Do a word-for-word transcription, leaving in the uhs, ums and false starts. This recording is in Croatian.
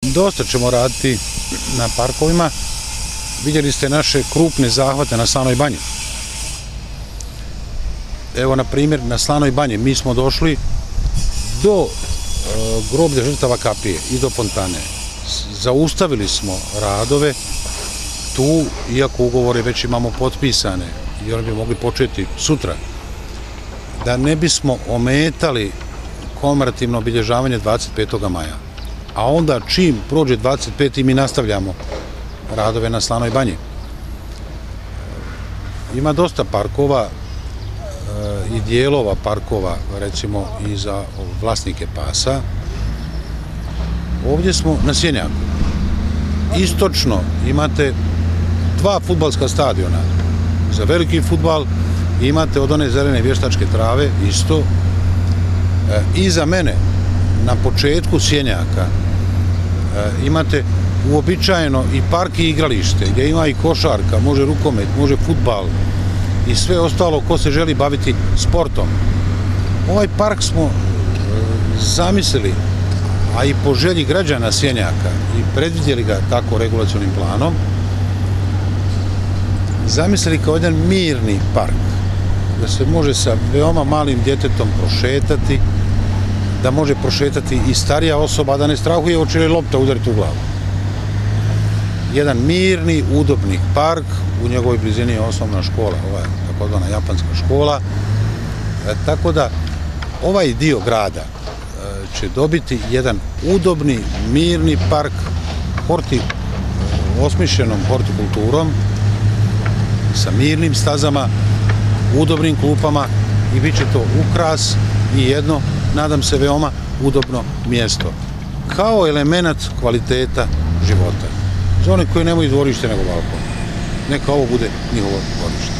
Dosta ćemo raditi na parkovima. Vidjeli ste naše krupne zahvate na Slanoj banji. Evo, na primjer, na Slanoj banji mi smo došli do e, groblja žrtava kapije i do fontane. Zaustavili smo radove tu, iako ugovore već imamo potpisane i oni bi mogli početi sutra, da ne bismo ometali komemorativno obilježavanje dvadeset petog maja. A onda čim prođe dvadeset peti mi nastavljamo radove na Slanoj banji. Ima dosta parkova e, i dijelova parkova, recimo i za vlasnike pasa. Ovdje smo na Sjenjaku. Istočno imate dva fudbalska stadiona. Za veliki fudbal imate od one zelene vještačke trave isto. E, iza mene, na početku Sjenjaka, e, imate uobičajeno i park i igralište, gdje ima i košarka, može rukomet, može fudbal i sve ostalo ko se želi baviti sportom. Ovaj park smo e, zamislili, a i po želji građana Sjenjaka i predvidjeli ga tako regulacionim planom, zamislili kao jedan mirni park, da se može sa veoma malim djetetom prošetati, da može prošetati i starija osoba, da ne strahuje hoće li lopta udariti u glavu. Jedan mirni, udobni park, u njegovoj blizini je osnovna škola, ova takozvana japanska škola, e, tako da ovaj dio grada e, će dobiti jedan udobni, mirni park, horti, osmišljenom hortikulturom, sa mirnim stazama, udobnim klupama i bit će to ukras i jedno, nadam se, veoma udobno mjesto. Kao element kvaliteta života. Za one koji nemaju dvorište nego balkon. Neka ovo bude njihovo dvorište.